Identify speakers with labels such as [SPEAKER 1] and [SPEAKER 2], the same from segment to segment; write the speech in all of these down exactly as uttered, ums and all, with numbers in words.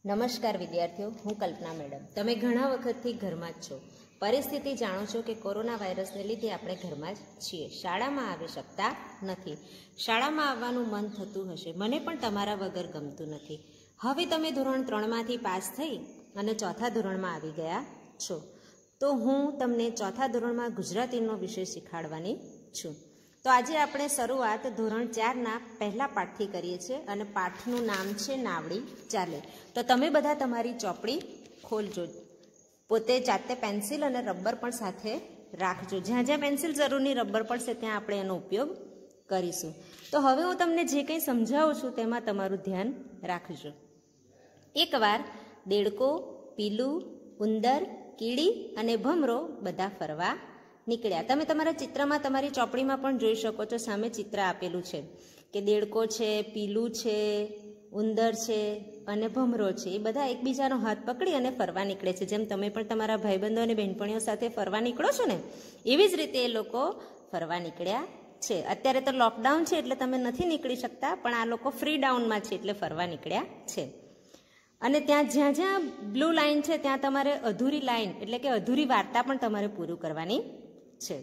[SPEAKER 1] નમસ્કાર વિદ્યાર્થીઓ, હું કલ્પના મેડમ. તમે ઘણા વખતથી ઘરમાં જ છો. પરિસ્થિતિ જાણો છો કે કોરોના વાયરસને લીધે આપણે ઘરમાં જ છીએ, શાળામાં આવી શકતા નથી. શાળામાં આવવાનું મન થતું હશે, મને પણ તમારા વગર ગમતું નથી. હવે તમે ધોરણ ત્રણમાંથી પાસ થઈ અને ચોથા ધોરણમાં આવી ગયા છો, તો હું તમને ચોથા ધોરણમાં ગુજરાતીનો વિષય શીખવાડવાની છું. તો આજે આપણે શરૂઆત ધોરણ ચારના પહેલા પાઠથી કરીએ છીએ અને પાઠનું નામ છે નાવડી ચાલે. તો તમે બધા તમારી ચોપડી ખોલજો, પોતે જાતે પેન્સિલ અને રબર પણ સાથે રાખજો. જ્યાં જ્યાં પેન્સિલ જરૂરની રબર પડશે ત્યાં આપણે એનો ઉપયોગ કરીશું. તો હવે હું તમને જે કંઈ સમજાવું છું તેમાં તમારું ધ્યાન રાખજો. એકવાર દેડકો, પીલું, ઉંદર, કીડી અને ભમરો બધા ફરવા નીકળ્યા. તમે તમારા ચિત્રમાં તમારી ચોપડીમાં પણ જોઈ શકો છો, સામે ચિત્ર આપેલું છે કે દેડકો છે, પીલું છે, ઉંદર છે અને ભમરો છે. એ બધા એકબીજાનો હાથ પકડી અને ફરવા નીકળે છે. જેમ તમે પણ તમારા ભાઈબંધો અને બહેનપણીઓ સાથે ફરવા નીકળો છો ને, એવી જ રીતે એ લોકો ફરવા નીકળ્યા છે. અત્યારે તો લોકડાઉન છે એટલે તમે નથી નીકળી શકતા, પણ આ લોકો ફ્રી ડાઉનમાં છે એટલે ફરવા નીકળ્યા છે. અને ત્યાં જ્યાં જ્યાં બ્લુ લાઇન છે ત્યાં તમારે અધૂરી લાઇન એટલે કે અધૂરી વાર્તા પણ તમારે પૂરું કરવાની છે.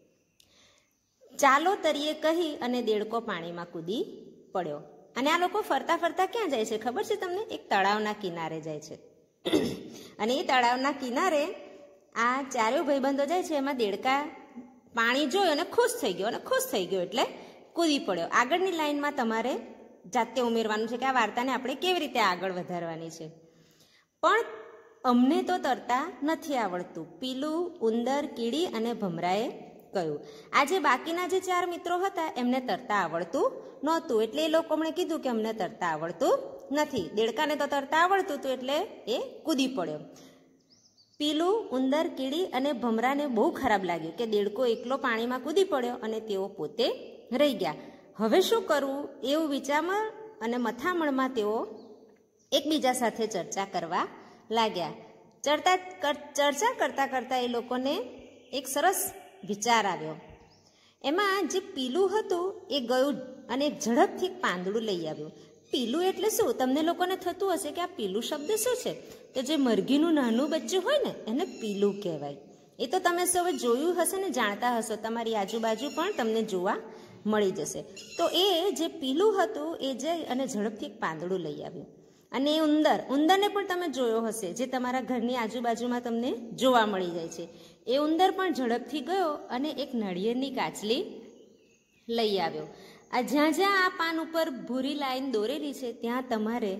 [SPEAKER 1] ચાલો તરીએ કહી અને દેડકો પાણીમાં કૂદી પડ્યો. અને આ લોકો ફરતા ફરતા ક્યાં જાય છે ખબર છે તમને? એક તળાવના કિનારે જાય છે. અને એ તળાવના કિનારે આ ચારેય ભાઈબંધો જાય છે. એમાં દેડકા પાણી જોયું અને ખુશ થઈ ગયો, અને ખુશ થઈ ગયો એટલે કૂદી પડ્યો. આગળની લાઈનમાં તમારે જાતે ઉમેરવાનું છે કે આ વાર્તાને આપણે કેવી રીતે આગળ વધારવાની છે. પણ અમને તો તરતા નથી આવડતું, પીલું, ઉંદર, કીડી અને ભમરાએ કહ્યું. આ જે બાકીના જે ચાર મિત્રો હતા એમને તરતા આવડતું નહોતું, એટલે એ લોકો મને કીધું કે અમને તરતા આવડતું નથી. દેડકાને તો તરતા આવડતું હતું એટલે એ કૂદી પડ્યો. પીલું, ઉંદર, કીડી અને ભમરાને બહુ ખરાબ લાગ્યું કે દેડકો એકલો પાણીમાં કૂદી પડ્યો અને તેઓ પોતે રહી ગયા. હવે શું કરવું એવું વિચારમાં અને મથામણમાં તેઓ એકબીજા સાથે ચર્ચા કરવા લાગ્યા. ચર્ચા ચર્ચા કરતાં કરતાં એ લોકોને એક સરસ વિચાર આવ્યો. એમાં જે પીલું હતું એ ગયું અને ઝડપથી પાંદડું લઈ આવ્યું. પીલું એટલે શું? તમને લોકોને થતું હશે કે આ પીલું શબ્દ શું છે? તો જે મરઘીનું નાનું બચ્ચું હોય ને એને પીલું કહેવાય. એ તો તમે સૌ જોયું હશે ને જાણતા હશો, તમારી આજુબાજુ પણ તમને જોવા મળી જશે. તો એ જે પીલું હતું એ જઈ અને ઝડપથી પાંદડું લઈ આવ્યું. અને એ ઉંદર, ઉંદરને પણ તમે જોયો હશે, જે તમારા ઘરની આજુબાજુમાં તમને જોવા મળી જાય છે. એ ઉંદર પણ ઝડપથી ગયો અને એક નાળિયેરની કાચલી લઈ આવ્યો. આ જ્યાં જ્યાં આ પાન ઉપર ભૂરી લાઈન દોરેલી છે ત્યાં તમારે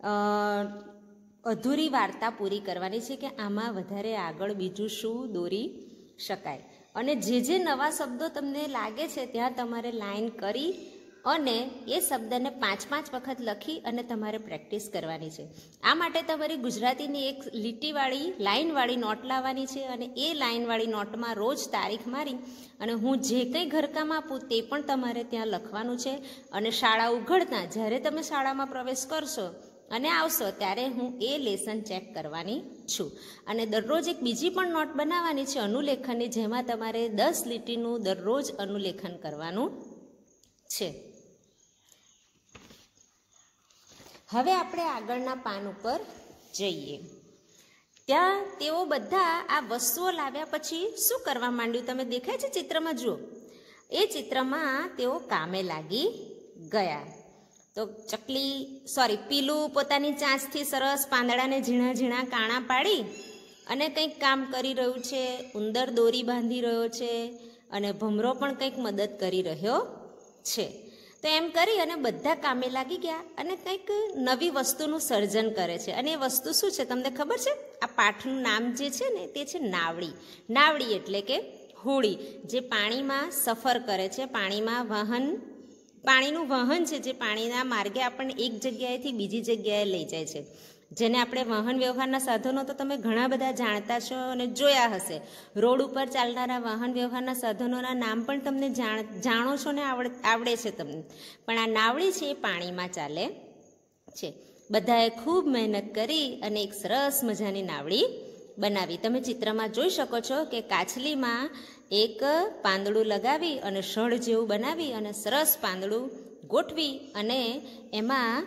[SPEAKER 1] અધૂરી વાર્તા પૂરી કરવાની છે કે આમાં વધારે આગળ બીજું શું દોરી શકાય. અને જે જે નવા શબ્દો તમને લાગે છે ત્યાં તમારે લાઈન કરી અને એ શબ્દને પાંચ પાંચ વખત લખી અને તમારે પ્રેક્ટિસ કરવાની છે. આ માટે તમારી ગુજરાતીની એક લીટીવાળી લાઈનવાળી નોટ લાવવાની છે અને એ લાઈનવાળી નોટમાં રોજ તારીખ મારી અને હું જે કંઈ ઘરકામ આપું તે પણ તમારે ત્યાં લખવાનું છે. અને શાળા ઉઘડતા જ્યારે તમે શાળામાં પ્રવેશ કરશો અને આવશો ત્યારે હું એ લેસન ચેક કરવાની છું. અને દરરોજ એક બીજી પણ નોટ બનાવવાની છે અનુલેખનની, જેમાં તમારે દસ લીટીનું દરરોજ અનુલેખન કરવાનું છે. હવે આપણે આગળના પાન ઉપર જઈએ. ત્યાં તેઓ બધા આ વસ્તુઓ લાવ્યા પછી શું કરવા માંડ્યું તમે દેખાય છે ચિત્રમાં? જુઓ, એ ચિત્રમાં તેઓ કામે લાગી ગયા. તો ચકલી સોરી પીલું પોતાની ચાંચથી સરસ પાંદડાને ઝીણા ઝીણા કાણા પાડી અને કંઈક કામ કરી રહ્યું છે. ઉંદર દોરી બાંધી રહ્યો છે અને ભમરો પણ કંઈક મદદ કરી રહ્યો છે. તો એમ કરી અને બધા કામે લાગી ગયા અને કંઈક નવી વસ્તુનું સર્જન કરે છે. અને એ વસ્તુ શું છે તમને ખબર છે? આ પાઠનું નામ જે છે ને તે છે નાવડી. નાવડી એટલે કે હોડી, જે પાણીમાં સફર કરે છે, પાણીમાં વાહન પાણીનું વાહન છે, જે પાણીના માર્ગે આપણને એક જગ્યાએથી બીજી જગ્યાએ લઈ જાય છે. જેને આપણે વાહન વ્યવહારના સાધનો તો તમે ઘણા બધા જાણતા છો અને જોયા હશે. રોડ ઉપર ચાલનારા વાહન વ્યવહારના સાધનોના નામ પણ તમને જાણ જાણો છો ને આવડ આવડે છે તમને. પણ આ નાવડી છે એ પાણીમાં ચાલે છે. બધાએ ખૂબ મહેનત કરી અને એક સરસ મજાની નાવડી બનાવી. તમે ચિત્રમાં જોઈ શકો છો કે કાચલીમાં એક પાંદડું લગાવી અને સળ જેવું બનાવી અને સરસ પાંદડું ગોઠવી અને એમાં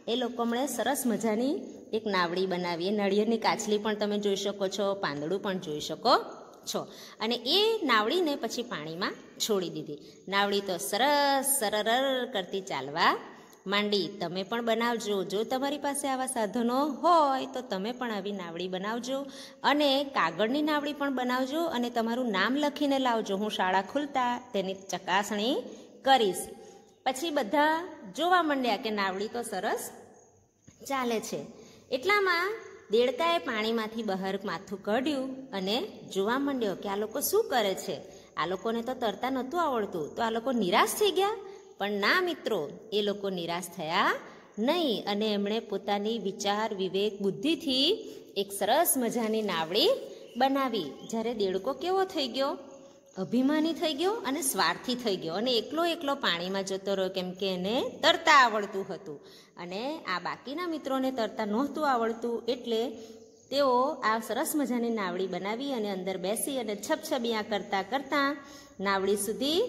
[SPEAKER 1] એ લોકો હમણે સરસ મજાની એક નાવડી બનાવી. એ નળિયેરની કાચલી પણ તમે જોઈ શકો છો, પાંદડું પણ જોઈ શકો છો. અને એ નાવડીને પછી પાણીમાં છોડી દીધી. નાવડી તો સરસ સરર કરતી ચાલવા માંડી. તમે પણ બનાવજો. જો તમારી પાસે આવા સાધનો હોય તો તમે પણ આવી નાવડી બનાવજો, અને કાગળની નાવડી પણ બનાવજો, અને તમારું નામ લખીને લાવજો. હું શાળા ખુલતા તેની ચકાસણી કરીશ. પછી બધા જોવા માંડ્યા કે નાવડી તો સરસ ચાલે છે. એટલામાં દેડકાએ પાણીમાંથી બહાર માથું કાઢ્યું અને જોવા માંડ્યો કે આ લોકો શું કરે છે. આ લોકોને તો તરતા નહોતું આવડતું. તો આ લોકો નિરાશ થઈ ગયા? પણ ના મિત્રો, એ લોકો નિરાશ થયા નહીં, અને એમણે પોતાની વિચાર, વિવેક, બુદ્ધિથી એક સરસ મજાની નાવડી બનાવી. જ્યારે દેડકો કેવો થઈ ગયો? અભિમાની થઈ ગયો અને સ્વાર્થી થઈ ગયો, અને એકલો એકલો પાણીમાં જતો રહ્યો, કેમ કે એને તરતા આવડતું હતું. અને આ બાકીના મિત્રોને તરતા નહોતું આવડતું, એટલે તેઓ આ સરસ મજાની નાવડી બનાવી અને અંદર બેસી અને છબછબિયા કરતાં કરતાં નાવડી સુધી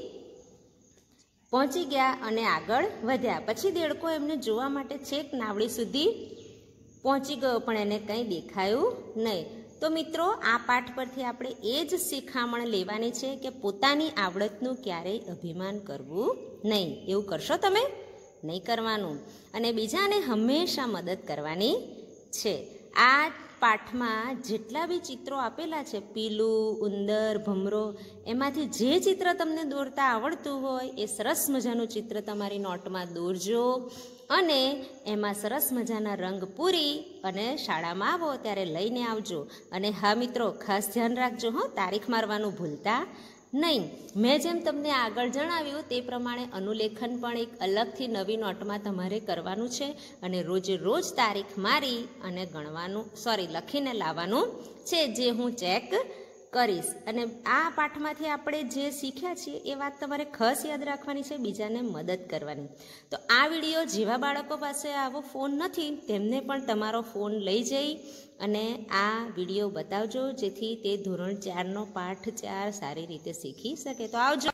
[SPEAKER 1] પહોંચી ગયા અને આગળ વધ્યા. પછી દેડકો એમને જોવા માટે છેક નાવડી સુધી પહોંચી ગયો, પણ એને કંઈ દેખાયું નહીં. તો મિત્રો, આ પાઠ પરથી આપણે એ જ શિખામણ લેવાની છે કે પોતાની આવડતનું ક્યારેય અભિમાન કરવું નહીં. એવું કરશો તમે? નહીં કરવાનું. અને બીજાને હંમેશા મદદ કરવાની છે. આ પાઠમાં જેટલા બી ચિત્રો આપેલા છે, પીલું, ઉંદર, ભમરો, એમાંથી જે ચિત્ર તમને દોરતા આવડતું હોય એ સરસ મજાનું ચિત્ર તમારી નોટમાં દોરજો, અને એમાં સરસ મજાના રંગ પૂરી અને શાળામાં આવો ત્યારે લઈને આવજો. અને હા મિત્રો, ખાસ ધ્યાન રાખજો હો, તારીખ મારવાનું ભૂલતા નહીં. મેં જેમ તમને આગળ જણાવ્યું તે પ્રમાણે અનુલેખન પણ એક અલગથી નવી નોટમાં તમારે કરવાનું છે, અને રોજે રોજ તારીખ મારી અને ગણવાનું સોરી લખીને લાવવાનું છે, જે હું ચેક કરીશ. અને આ પાઠમાંથી આપણે જે શીખ્યા છીએ એ વાત તમારે ખાસ યાદ રાખવાની છે, બીજાને મદદ કરવાની. તો આ વિડીયો જેવા બાળકો પાસે આવો ફોન નથી તેમને પણ તમારો ફોન લઈ જઈ અને આ વિડીયો બતાવજો, જેથી તે ધોરણ ચારનો પાઠ ચાર સારી રીતે શીખી શકે. તો આવજો.